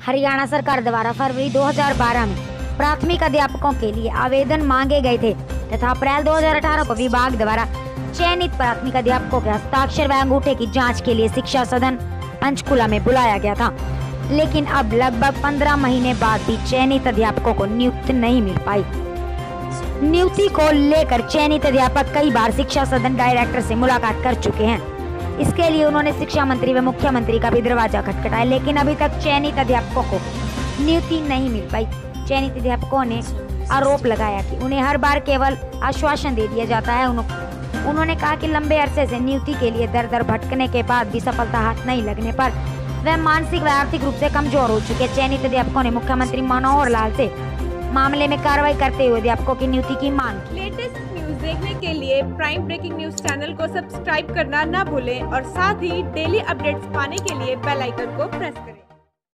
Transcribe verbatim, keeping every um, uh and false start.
हरियाणा सरकार द्वारा फरवरी दो हज़ार बारह में प्राथमिक अध्यापकों के लिए आवेदन मांगे गए थे तथा अप्रैल दो हज़ार अठारह को विभाग द्वारा चयनित प्राथमिक अध्यापकों के हस्ताक्षर व अंगूठे की जांच के लिए शिक्षा सदन पंचकुला में बुलाया गया था। लेकिन अब लगभग पंद्रह महीने बाद भी चयनित अध्यापकों को नियुक्ति नहीं मिल पाई। नियुक्ति को लेकर चयनित अध्यापक कई बार शिक्षा सदन डायरेक्टर से मुलाकात कर चुके हैं। इसके लिए उन्होंने शिक्षा मंत्री व मुख्यमंत्री का भी दरवाजा खटखटाया, लेकिन अभी तक चयनित अध्यापकों को नियुक्ति नहीं मिल पाई। चयनित अध्यापकों ने आरोप लगाया कि उन्हें हर बार केवल आश्वासन दे दिया जाता है। उन्होंने कहा कि लंबे अरसे से नियुक्ति के लिए दर दर भटकने के बाद भी सफलता हाथ नहीं लगने पर वह मानसिक व आर्थिक रूप से कमजोर हो चुके चयनित अध्यापकों ने मुख्यमंत्री मनोहर लाल से मामले में कार्रवाई करते हुए अध्यापकों की नियुक्ति की मांग की। लेटेस्ट न्यूज देखने के लिए प्राइम ब्रेकिंग न्यूज चैनल को सब्सक्राइब करना न भूलें और साथ ही डेली अपडेट्स पाने के लिए बेल आइकन को प्रेस करें।